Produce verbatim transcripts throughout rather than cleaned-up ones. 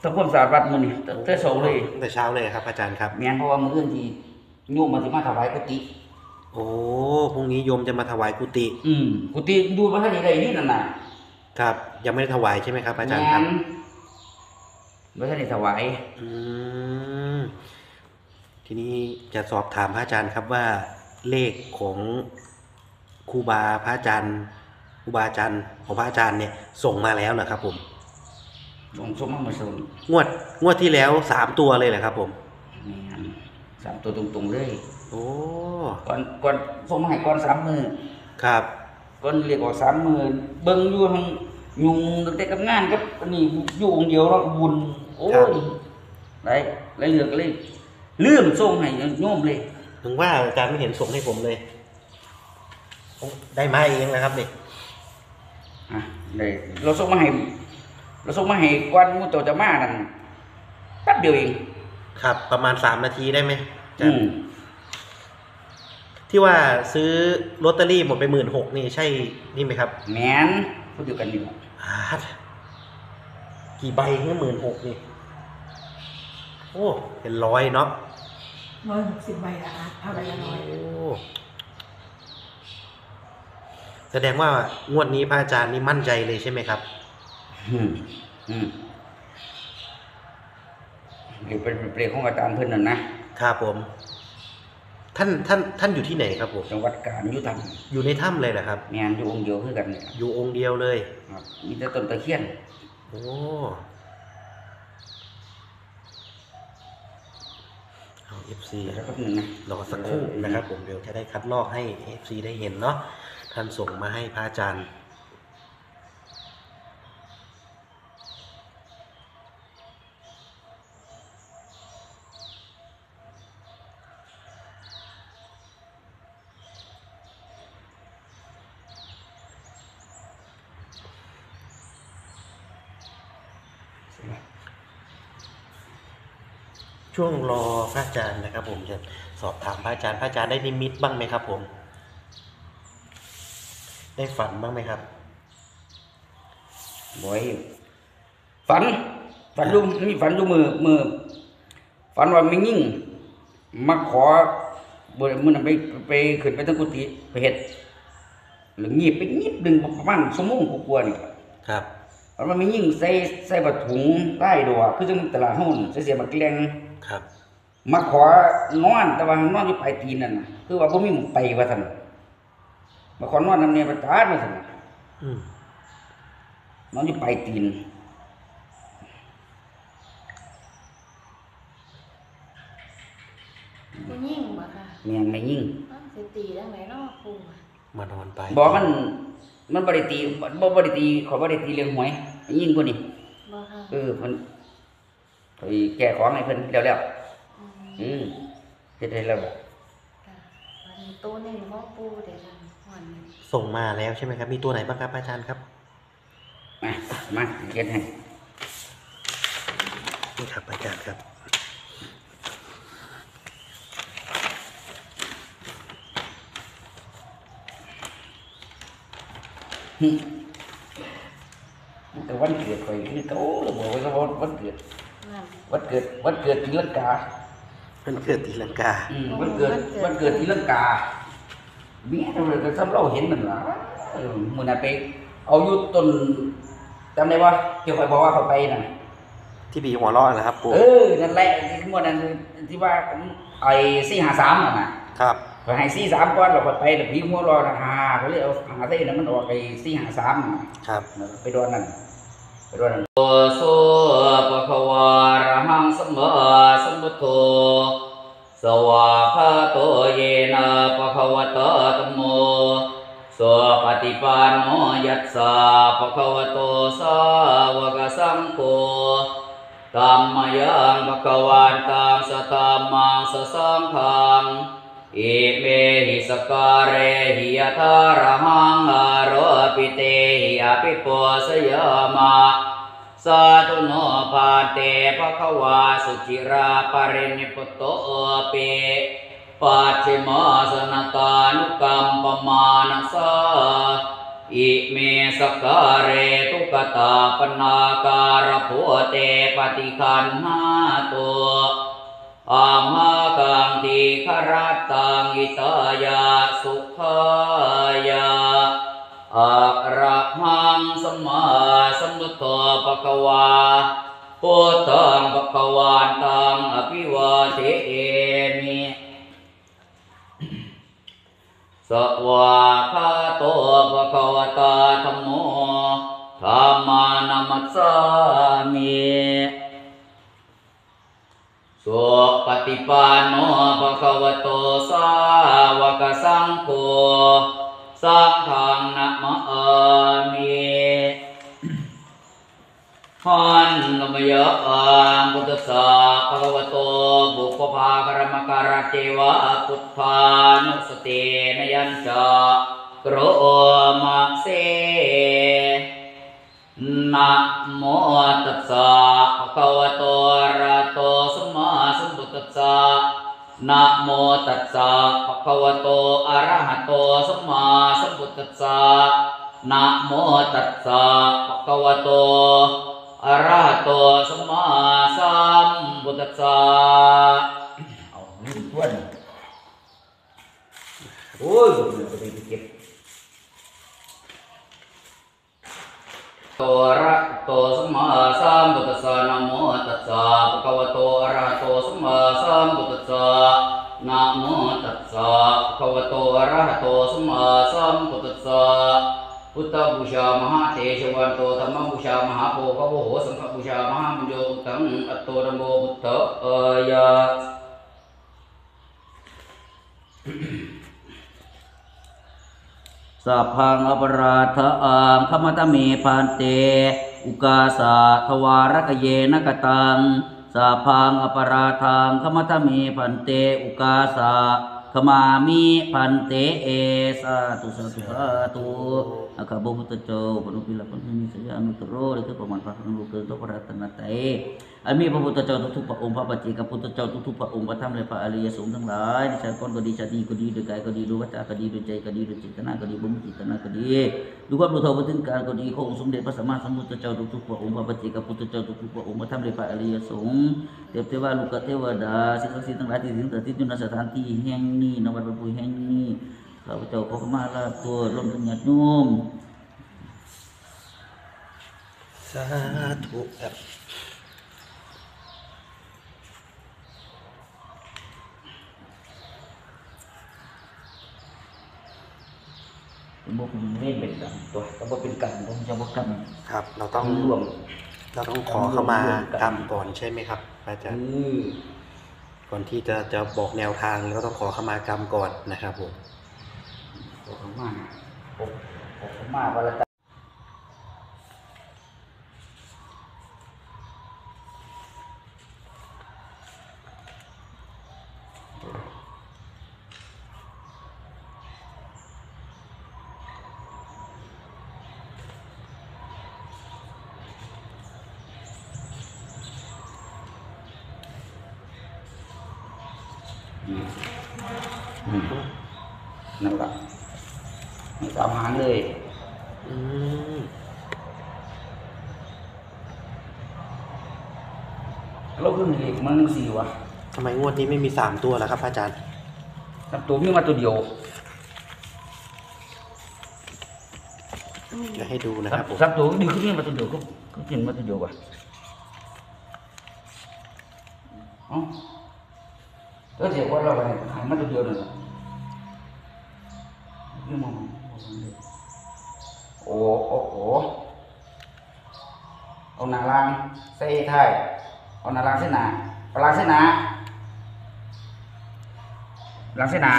ทำความสะอาดวัดมื้อนี้ตั้งแต่เช้าเลยตั้งแต่เช้าเลยครับอาจารย์ครับแม่นเพราะว่ามื้ออื่นที่โยมมาสิมาถวายกุฏิโอ้พรุ่งนี้โยมจะมาถวายกุฏิอืมกุฏิอยู่บ่ทันได้ได้นี่นั่นน่ะครับยังไม่ได้ถวายใช่ไหมครับอาจารย์ครับบ่ทันได้ถวายอืมทีนี้จะสอบถามพระอาจารย์ครับว่าเลขของครูบาพระอาจารย์ครูบาอาจารย์ของพระอาจารย์เนี่ยส่งมาแล้วเหรอครับผมส่งส่งมาเมื่อส่งงวดงวดที่แล้วสามตัวเลยเหรอครับผมนี่สามตัวตรงๆเลยโอ้ก่อนก่อนส่งมาให้ก่อนสามมื้อครับก่อนเรียกออกสามมื้อเบิ่งอยู่ทั้งยุงตั้งแต่กับงานกับอันนี้อยู่องค์เดียวแล้วบุญโอ้ยได้เลยเลือกเลยลืมส่งให้โยมเลยถึงว่าอาจารย์ไม่เห็นส่งให้ผมเลยได้มาเองนะครับนี่อ่ะได้เราส่งมาให้เราส่งมาให้ก่อนมูโตจะมานั่นแป๊บเดียวเองครับประมาณสามนาทีได้ไหมอืมที่ว่าซื้อลอตเตอรี่หมดไปหมื่นหกนี่ใช่นี่ไหมครับแมนพูดอยู่กันอยู่อ่ากี่ใบเนี่ยหมื่นหกนี่โอ้เป็นร้อยเนาะร้อยหกสิบใบละคะเอาใบละร้อยโอ้แสดงว่างวดนี้พระอาจารย์นี่มั่นใจเลยใช่ไหมครับอืมอืมเดี๋ยวเป็นเปลี่ยนของอาจารย์เพิ่นนั่นนะครับผมท่านท่านท่านอยู่ที่ไหนครับผมจังหวัดกาญจนบุรีอยู่ในถ้ำเลยเหรอครับแมนอยู่องค์เดียวคือกันเนี่ยอยู่องค์เดียวเลยครับมีแต่ต้นตะเคียนโอ้เอาเอฟซีนะครับนึงนะรอสักครู่นะครับผมเดี๋ยวจะได้คัดลอกให้เอฟซีได้เห็นเนาะท่านส่งมาให้พระอาจารย์ช่วงรอพระอาจารย์นะครับผมจะสอบถามพระอาจารย์พระอาจารย์ได้นิมิตบ้างไหมครับผมได้ฝันบ้างไหมครับบ่อยฝันฝันดูมีฝันดูมือมือฝันว่าไม่ยิ่งมาขอบ่มื้อนั้นไปไปขึ้นไปทั้งกุฏิไปเฮ็ดหรืองีบไปนิดนึงประมาณชั่วโมงกว่าๆนี่ครับมันไม่ยิ่งใส่ใส่บะถุงใต้ดอกคือจังตลาดหุ้นใส่เสียบักแกงครับมาขอนอนแต่ว่านอนอยู่ปลายตีนนั่นน่ะคือว่าบ่มีหมู่ไปว่าซั่นมาขอนอนนำเนี่ยประจานว่าซั่นอืมนอนอยู่ปลายตีนผู้หญิงบ่ค่ะแม่นไม่ยิ่งสิตีจังได๋เนาะครูมานอนไปบ่มันมันบ่ได้ตีบ่บ่ได้ตีขอบ่ได้ตีเรื่องหวยยิ่งกว่านี้บ่ค่ะเออเพิ่นไปแก้ของให้เพิ่นแล้วๆอือเฮ็ดให้แล้วค่ะวันนี้ตัวนึงบ่ปูเด้ค่ะวันนี้ส่งมาแล้วใช่ไหมครับมีตัวไหนบ้างครับอาจารย์ครับมามาเฮ็ดให้นี่ครับอาจารย์ครับแต่วันเกิดไปคือเขาบอกว่าวันเกิดวันเกิดวันเกิดตีลังกาวันเกิดตีลังกาวันเกิดวันเกิดตีลังกาเมียเราเลยก็ซ้ำเราเห็นมันละมื่อนั้นไปเอาอยู่ต้นจำได้ว่าเกี่ยวกับบอกว่าเขาไปน่ะที่บีหัวร้อนนะครับปู่เออนั่นแหละที่มื่อนั้นที่ว่าไอ้สี่หาสามน่ะครับไปให้สี่สามก้อนเราไปแต่ผีหัวร้อนหาเขาเรียกเอาหาเส้นนั้นมันออกไปสี่หาสามครับไปโดนนั่นไปโดนนั่นโอโซปะคะวะระหังสัมมาสัมพุทโธสวากขาโตเยนะปะคะวะตะธัมโมสวปฏิปันโนยัสสะปะคะวะโตสาวกสังโฆธัมมยังภะคะวันตังสัทธัมมังสสังฆังอิเมหิสการเรหิยะทาระหังอาโรปิเตหิอภิปุสยามะสาธุโนภาเตภะคะวาสุจิราปรินิพุตโตเปปัจฉิมสนตานุกัมปมานะสาอิเมสกการะทุกตาปนาการะโพเตปฏิคันหาตัวอามากังติขรัตตังอิตายาสุขายาอะระหังสัมมาสัมพุทโธภะคะวาพุทธังภะคะวันตังอภิวาเทมิสวากขาโตภะคะวะตาธัมโมธัมมานัมมัสสามิสุปฏิปันโนภะคะวะโตสาวกสังโฆสังฆังนะมะมิหันนมยะอังพุทธัสสะภะคะวะโตบุพพาคารมการะเทวะพุทธานุสตินยัญจาโกรมะเสนะโมตัสสะภะคะวะโตอะระหะโตสัมมาสัมพุทธัสสะนะโมตัสสะภะคะวะโตอะระหะโตสัมมาสัมพุทธัสสะนะโมตัสสะภะคะวะโตอะระหะโตสัมมาสัมพุทธัสสะเอาลืมทวนโอ้ยเดี๋ยวไปเก็บโตอะระหะโตสัมมาสัมพุทธัสสะนะโมตัสสะภะคะวะโตอะระหะโตสัมมาสัมพุทธัสสะนะโมตัสสะภะคะวะโตอะระหะโตสัมมาสัมพุทธัสสะพุทธบูชามหาเทชวันโตธรรมบูชามหาโพคโวโหสังฆบูชามหาบุญโยตังอัตโตนะโมพุทธายะสัพพังอปราทะอังขมัตเมพันเตอุกาสะทวารกเยนะกตังสัพพังอปราทังขมัตเมพันเตอุกาสะขมามิพันเตเอสาธุสาธุสาธุอาคาบุพุทธเจ้าปนุปิลปันหิสยานุตโรหรือคือประมาณพระนุเกิดตัวพระรัตนตรัยอามีพระพุทธเจ้าทุกๆพระองค์พระปัจเจกพุทธเจ้าทุกๆพระองค์พระธรรมและพระอริยสงฆ์ทั้งหลายดิฉันก่อนก็ดีชาติก็ดีด้วยกายก็ดีด้วยวาจาก็ดีด้วยใจก็ดีด้วยจิตนาก็ดีบุญจิตนาก็ดีด้วยความรู้เท่าถึงการก็ดีของสมเด็จพระสัมมาสัมพุทธเจ้าทุกๆพระองค์พระปัจเจกพุทธเจ้าทุกๆพระองค์พระธรรมและพระอริยสงฆ์เทพเทวาลูกเทวดาสิ่งศักดิ์สิทธิ์ทั้งหลายที่สิงสถิตอยู่ณสถานที่แห่งนี้ณวัดพระพุทธแห่งนี้ข้าพเจ้าขอขมาลาตัวรวมถึงญาติโยมสาธุครับบุกเล่นเป็นกันตัวก็บ่เป็นกันต้องจะบ่กันครับเราต้องรวมเราต้องขอเข้ามากรรมก่อนใช่ไหมครับอาจารย์ก่อนที่จะจะบอกแนวทางเราต้องขอเข้ามากรรมก่อนนะครับผมขอเข้ามาขอเข้ามาวันละนั่นแหละมีสามหางเลยเราขึ้นเหล็กมันสี่วะทำไมงวดนี้ไม่มีสามตัวล่ะครับอาจารย์สามตัวมีมาตัวเดียวจะให้ดูนะครับผมสามตัวดีขึ้นมาตัวเดียวก็ก็กินมาตัวเดียววะอ๋อแล้วเดี๋ยวว่าเราไปหายมาตัวเดียวเลยนี่มองโอ้โอ้โอ้เอาหนังลางใส่ไทยเอาหนังลางใส่หนาเอาลางใส่หนาลางใส่หนา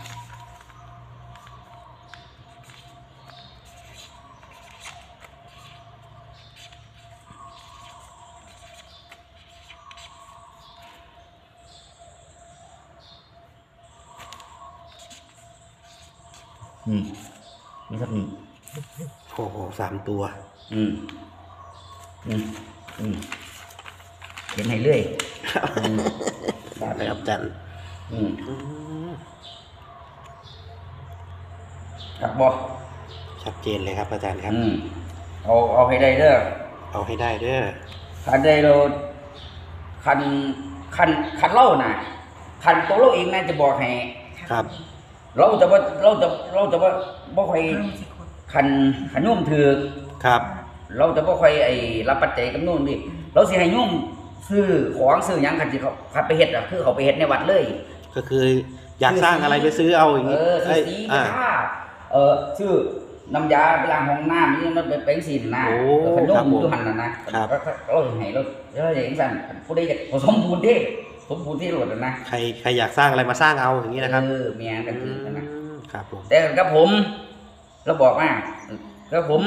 อืมมีสักหนึ่งโอ้โหสามตัวอืมอืมอืมเห็นให้เรื่อยได้ครับจันอืมกลับบ่ชัดเจนเลยครับอาจารย์ครับอืมเอาเอาให้ได้เด้อเอาให้ได้เด้อคันได้เราคันคันคันเล่าน่ะคันตัวเราเองน่าจะบอกให้ครับเราจะว่าเราจะเราจะว่าบ่ค่อยคันคันโยมถือครับเราจะบ่ค่อยไอ้รับปัจจัยกับโน่นดิเราสิให้โยมซื้อของซื้อหยังคันสิเขาคันไปเฮ็ดอ่ะคือเขาไปเฮ็ดในวัดเลยก็คืออยากสร้างอะไรไปซื้อเอาอย่างเอนี้อซื้อสีอ่าผ้าเออซื้อน้ำยาไปล้างห้องน้ำนี่มันเป็นเป็นสีน่ะโอ้เออคันโยครัมบผมอยู่หั่นน่ะนะครับ เราสิให้เราเราจะเห็นสั่นผู้ใดอยากสมบูรณ์เด้สมบูรณ์ที่โลดน่ะนะใครใครอยากสร้างอะไรมาสร้างเอาอย่างนี้นะครับเออเมียกันคือกันนะอืมครับผมแต่กับผมเราบอกว่ากับผม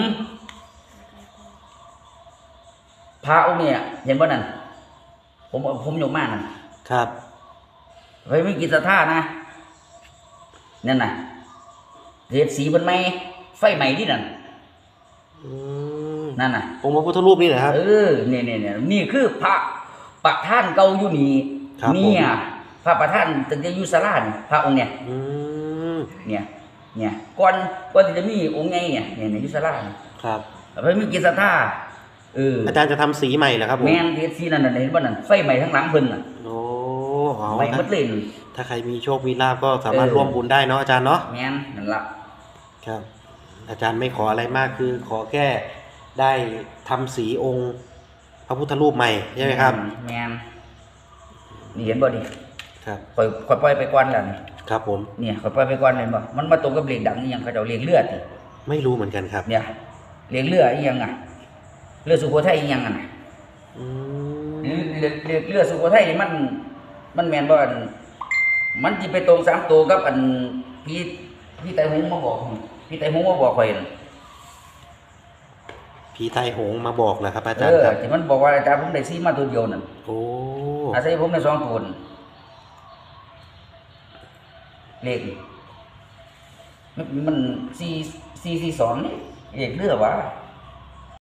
พระองค์เนี่ยเห็นบ่นั่นผมผมยกมานั่นครับเฮ้ยไม่กินสะท่านะนั่นน่ะเฮ็ดสีเพิ่นไหมไฟไหม้ที่นั่นอืมนั่นน่ะองค์พระพุทธรูปนี่เหรอครับเออเนี่ยเนี่ยเนี่ยนี่คือพระประธานเก่าอยู่นี่ครับผมเนี่ยพระประธานตั้งแต่อยู่ศาลานี่พระองค์เนี่ยอืมเนี่ยเนี่ยก่อนก่อนที่จะมีองค์ไงเนี่ยเนี่ยในอยู่ศาลานี่ครับเพิ่นมีกิจศรัทธาเอออาจารย์จะทำสีใหม่เหรอครับผมแม่นเฮ็ดสีนั่นน่ะเห็นบ่นั่นไฟไหม้ทั้งหลังเพิ่นน่ะโอ้เอาไหม้หมดเลยถ้าใครมีโชคมีลาภก็สามารถเออร่วมบุญได้เนาะอาจารย์เนาะแม่นนั่นล่ะครับ อาจารย์ไม่ขออะไรมากคือขอแค่ได้ทำสีองค์พระพุทธรูปใหม่ใช่ไหมครับแม่นนี่เห็นบ่ดิครับปล่อยปล่อยปล่อยไปก่อนแล้วนี่ครับผมเนี่ยปล่อยไปก่อนเห็นบ่มันมาตรงกับเลขดังอีหยังเขาเจ้าเรียกเลือดนี่ไม่รู้เหมือนกันครับเนี่ยเรียกเลือดอีหยังอ่ะเลือดสุโขทัยอีหยังอ่ะอืมเลือดเลือดเลือดสุโขทัยนี่มัน มันแม่นบ่อันมันสิไปตรงสามตัวกับอันพี่พี่ไตรหงส์มาบอกพี่ไตรหงส์มาบอกข่อยนั่นผีไทยโหงมาบอกเหรอครับ อาเอจารย์อครับที่มันบอกว่าอาจารย์ผมได้ซีมาตัวเดียวนั่นโอ้อาศัยผมได้สองตัวนั่นเลขมันมันสี่สี่สี่สองนี่เลขเลือดวะ